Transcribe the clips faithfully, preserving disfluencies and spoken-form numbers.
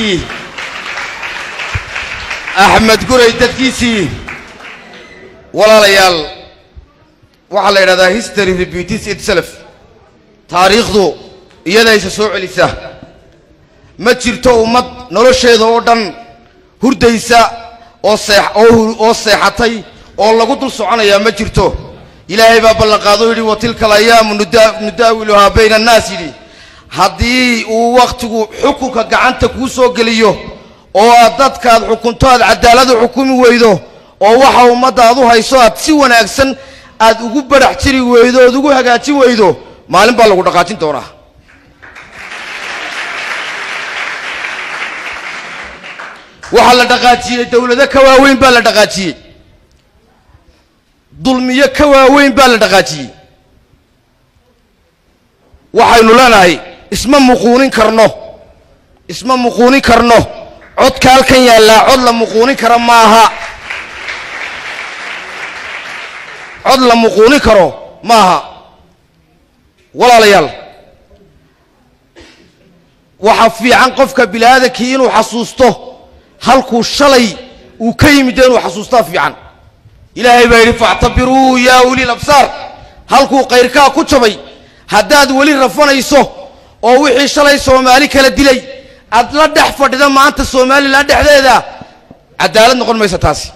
dadkiisii axmed guray dadkiisii walaalayaal waxa la yiraahdaa history repeats itself taariikhdu iyada ay soo celisa ma jirto ummad nolosheeda oo dhan hurdaysa oo seex oo seexatay oo lagu dul soconaya ma jirto ilaahay baa ballan qaaday yiri wa tilka alayam nudaawiluha bayna an-nas yiri haddii uu waqtigu xukunka gacanta ku soo geliyo oo dadkaad xukuntaad cadaalad xukumi weydo oo waxa ummadaadu hayso aad si wanaagsan aad ugu barax jiri weydo oo ugu hagaaji weydo maalin baa lagu dhaqaajin doonaa waxa la dhaqaajiyay dawladda ka waaweyn baa la dhaqaajiyay dulmiye ka waaweyn baa la dhaqaajiyay waxaynu leenahay isma muquunin karno isma muquunin karno codka halkan yaala cod la muquunin kara maaha cod la muquunin karo maaha walaalayaal waxa fiican qofka bilaadakii inuu xasuusto halku shalay uu ka yimid inuu xasuusto fiican ilaahay baa yiri fa'tabiru ya ulil absar halku qeyrka ku jabay haddaad wali rafanayso oo wixii shalay Soomaali kala dilay ad la dhex fadhida maanta Soomaali la dhexdeeda cadaalad noqon mayso taasi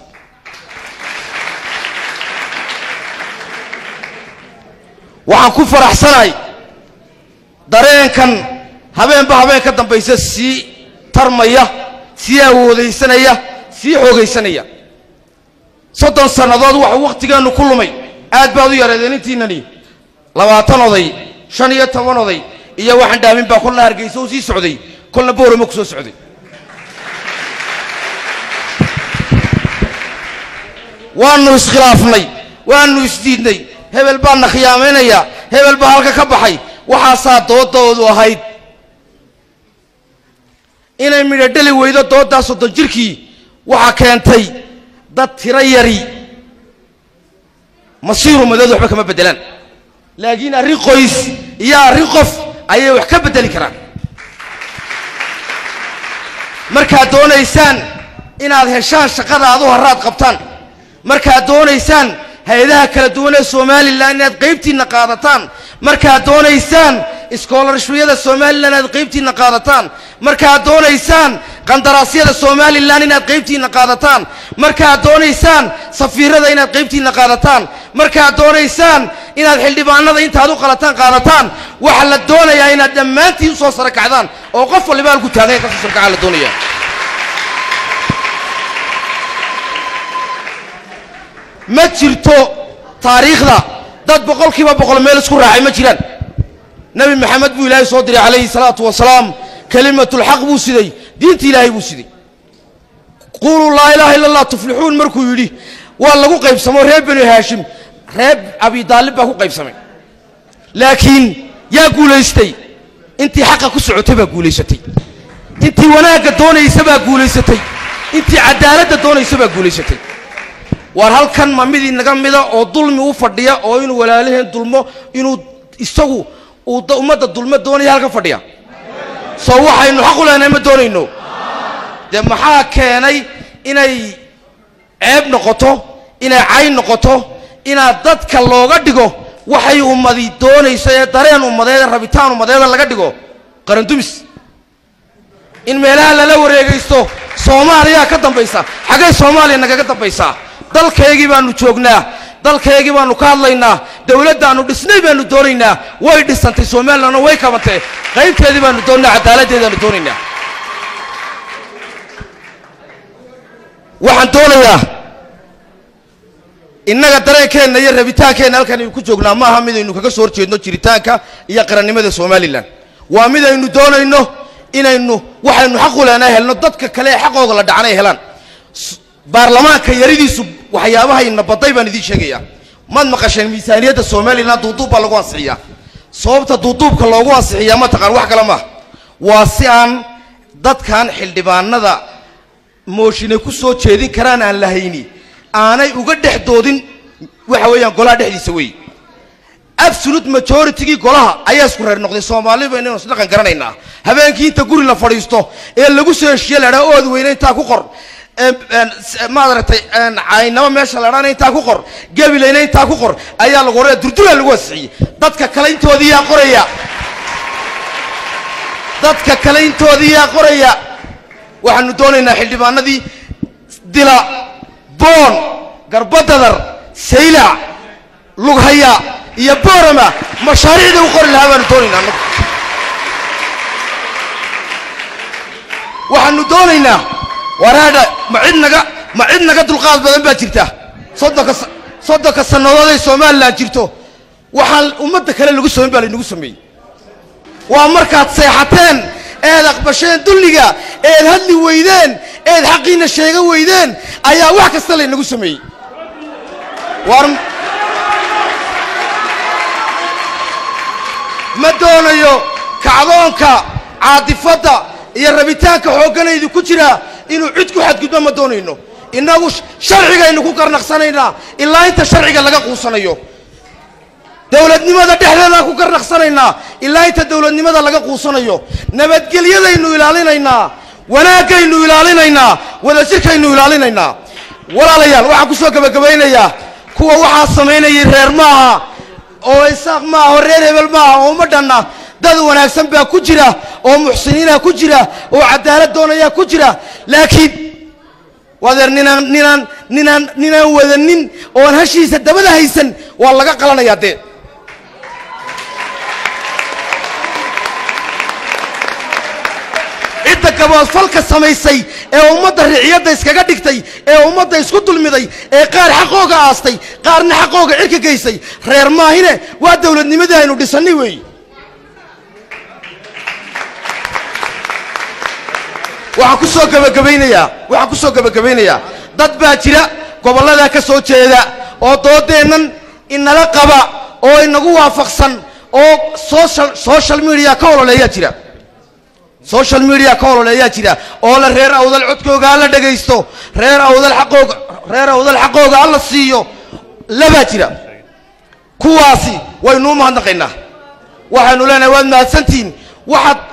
waxaan ku faraxsanahay dareenkan habeenba habeen ka dambaysa si tarmaya si awoodaysanaya si xoogaysanaya soddon sanadood wax waqtigeenu ku lumay aad baad u yareedeen intiinani labaatan oday shan iyo toban oday iyo waxaan dhaamin baa kulna Hargeysa oo sii socday kulna boorama ku soo socday waanu iskhilaafnay waanu isdiidnay hebel baan khiyaameynaya hebel baa halka ka baxay waxa saa doodoodu ahayd inay midhadhali weydo doodaas soddon jirkii waxa keentay dad tira yari masiiru madad waxba kama bedelaan laakiin arrin qoys iyo arrin qof ayay wax ka bedeli karaan marka doonaysaan inaad heshaan shaqada aad u haraad qabtaan marka doonaysaan hay'adaha kala duwan ee Soomaaliland inaad qaybtiina qaadataan marka doonaysaan iskoolarshiyada Soomaaliland inaad qaybtiina qaadataan marka doonaysaan qandaraasyada Soomaaliland inaad qaybtiina qaadataan marka doonaysaan safiirada inaad qaybtiina qaadataan marka doonaysaan inaad xildhibaanada intaad u qalataan qaadataan waxa la doonayaa inaad dhammaantiin soo sar kacdaan oo qof waliba ku taagay ka soo sarkaca la doonaya ma jirto taariikhda dad boqolkiiba boqol meel isku raacay ma jiraan nabi maxamed buu ilaahay soo diray calayhi salaatu wasalaam kalimatul haq buu siday diinta ilaahay buu siday qulu la ilaha illa allah tuflihun markuu yiri waa lagu qaybsamo reer bani haashim reer abi talib baa ku qaybsamay laakiin yaa guuleystay intii xaq ku socotay baa guuleysatay intii wanaaga doonaysa baa guuleysatay intii cadaaladda doonaysa baa guuleysatay war halkan ma mid inaga mida oo dulmi u fadhiya oo inuu walaalaheen dulmo inuu isagu uu umada dulmo doonaya halka fadhiya soo waxaynu xaq u leenahay ma doonayno de maxaa keenay inay ceeb noqoto inay cayn noqoto ina dadka looga dhigo waxay ummadi doonayso ee dareen ummadeeda rabitaan ummadeeda laga dhigo qaran dumis in meelaha la wareegaysto Soomaaliya ka dambaysa xagee Soomaaliya naga dambaysa dalkeegi baanu joognaa dalkeegi baanu ka hadlaynaa dawladdaanu dhisnay baanu doonaynaa way dhisantay Soomaaliland way kabantay qaybteedii baanu doonaa cadaaladdeedaanu doonaynaa waxaan doonayaa innaga dareenkeena iyo rabitaankeena halkan ku joognaa ma aha mid aynu kaga soo horjeedno jiritaanka iyo qarannimada Soomaaliland waa mid aynu doonayno inaynu waxaynu xaq u leenahay helno dadka kale xaqooda la dhacanay helaan baarlamaanka yaridiisu waxyaabaha in baday baan idin sheegaya mad maqasheen miisaaniyada Soomaaliland duuduub baa lagu ansixiyaa sababta duuduubka loogu ansixiyaa ma taqaan wax kale ma waa si aan dadkan xildhibaanada mooshin ku soo jeedin karaan aan lahayni aanay uga dhaxdoodin waxa weeyaan golaha dhexdiisa way absolute majority golaha ayaa isku reer noqday Soomaaliba inay is dhaqan garanayna habeenkii inta guri la fadhiisto ee lagu soo heshiiyay la ood weynay inta ku qor ma adartay aynaba meesha la raanay inta ku qor gabilayna inta ku qor ayaa lagu qoray durdura lagu wasixiyay dadka kale intoodii yaa qoraya dadka kale intoodii yaa qoraya waxaanu doonaynaa xildhibaanadii dila boon garbadadar sayla lughaya iyo boorama mashaariicda u qori lahaa baanu doonaynaa waxaanu doonaynaa waraada ma cidnaga ma cidnaga dulqaad badan baa jirta soddonka soddonka sanadood ee Soomaaliland jirto waxaan ummadda kale lagu soo baalay nagu sameeyay waa markaad seexateen eed aqbasheen dulliga eed hadli weydeen eed xaqiina sheega weydeen ayaa wax kasta la nagu sameeyay war ma doonayo kacdoonka caadifada iyo rabitaanka xooganaydu ku jira inuu cid ku xadgudbo ma doonayno inagu sharciga ku karnaqsanayna ilaa inta sharciga laga quusanayo dawladnimada dhexdeeda ku karnaqsanayna ilaa inta dawladnimada laga quusanayo nabadgelyadaynu ilaalinayna wanaagaynu ilaalinayna wada jirkaynu ilaalinayna walaalayaal waxa ku soo gabagabeynaya kuwa waxa sameynayay reer maaha oo isaaq maaha reer hebel maaha oo madana dad wanaagsan baa ku jira oo muxsiniina ku jira oo cadaalad doonaya ku jira laakiin wadeer ninaan ninaan ninaan ninaan wadanin oo hashiisa dabada haysan waa laga qalanaya de inta kabood falka samaysay ee ummadda riciyada iskaga dhigtay ee ummadda isku dulmiday ee qaar xaqooga aastay qaarna xaqooga cirka geysay reer maahine waa dawladnimadii aynu dhisanay weey waxa ku soo gabagabeynaya waxa ku soo gabagabeynaya dad baa jira gobolada ka soo jeeda oo doodeenan inala qaba oo inagu waafaqsan oo social social media ka ololeeya jira social media ka ololeeya jira oo la reer awdal codkooga la dhageysto reer awdal xaqooga reer awdal xaqooga alla siiyo laba jira kuwaasi waynu mahadnaqaynaa waxaanu leenahay waad mahadsantiin waxaad